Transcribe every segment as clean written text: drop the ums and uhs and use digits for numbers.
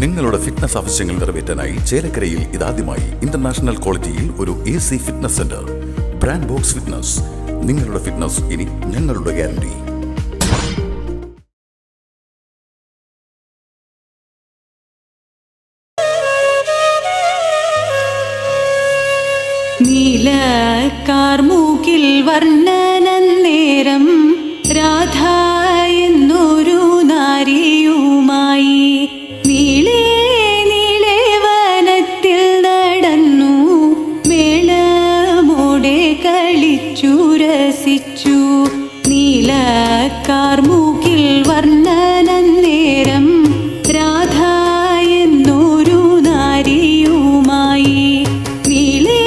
നിങ്ങളുടെ ഫിറ്റ്നസ് ആവശ്യങ്ങൾ നിറവേറ്റാനായി ചേലക്കരയിൽ ഇതാദ്യമായി ഇന്റർനാഷണൽ ക്വാളിറ്റിയിൽ ഒരു AC fitness centre. Brand box fitness. നിങ്ങളുടെ ഫിറ്റ്നസ് ഇനി ഞങ്ങളുടെ ഗ്യാരണ്ടി. നീലക്കാർമൂക്കിൽ വർണ്ണനന്നേരം രാധ എന്നൊരു നാരിയുമായി നീളേ നീളേ വനത്തിൽ നടന്നു മേളമോടെ കളിച്ചു രസിച്ചു. നീലക്കാർമൂക്കിൽ വർണ്ണനന്നേരം രാധ എന്നൊരു നാരിയുമായി നീളേ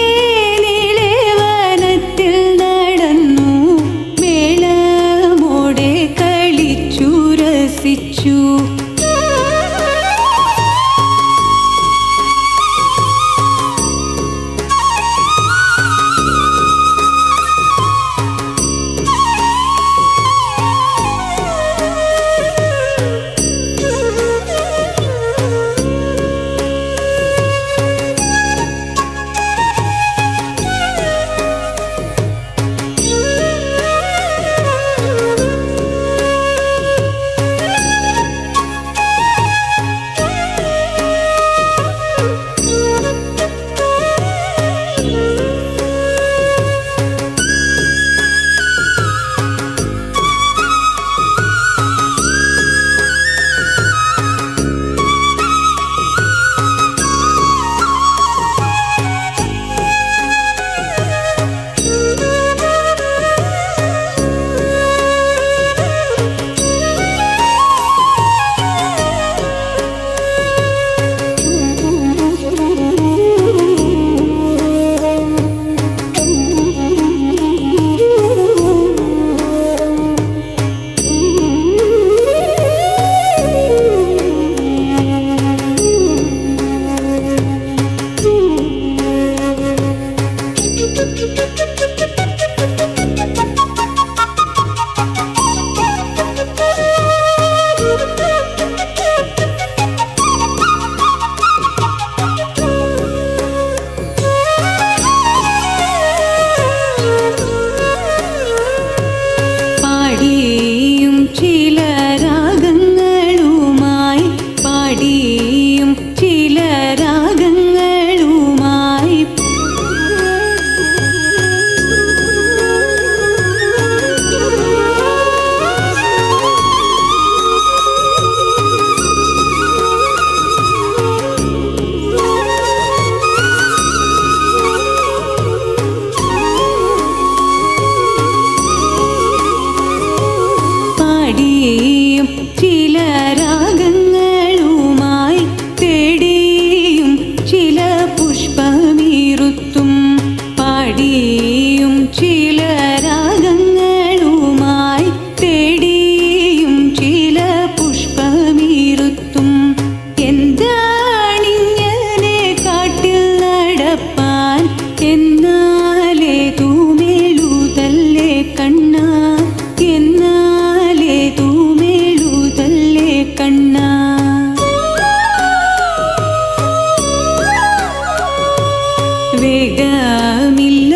വേഗമില്ല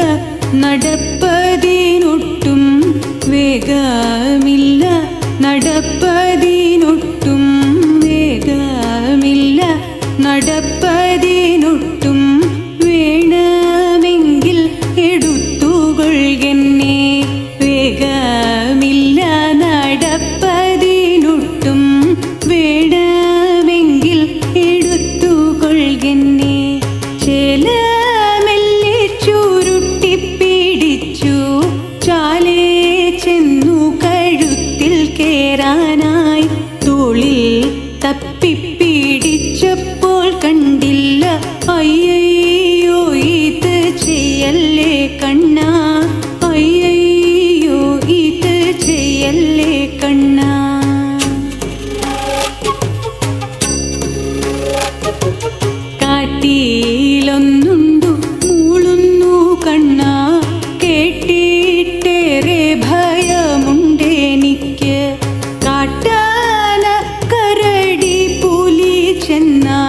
നടപ്പതിനൊട്ടും വേഗമില്ല നടപ്പതിനൊട്ടും വേഗമില്ല നടപ്പതിനൊട്ടും വേണമെങ്കിൽ എടുത്തുകൊള്ളുകെന്നെ വേഗമില്ല നടപ്പതിനൊട്ടും വേണമെങ്കിൽ എടുത്തുകൊള്ളുകെന്നെ ചേല കേറാനായി തോളിൽ തപ്പിപ്പിടിച്ചപ്പോൾ കണ്ടില്ല അയ്യയ്യോ ഇത് ചെയ്യല്ലേ കണ്ണാ അയ്യയ്യോ ഇത് ചെയ്യല്ലേ കണ്ണാ കാട്ടിലൊന്നുണ്ടു മൂളുന്നു കണ്ണാ കേട്ടിട്ടേറെ ഭയമുണ്ടെനിക്ക് കാട്ടാന കരടി പുലി ചെന്ന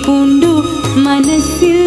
പൂണ്ടു മനസ്സിൽ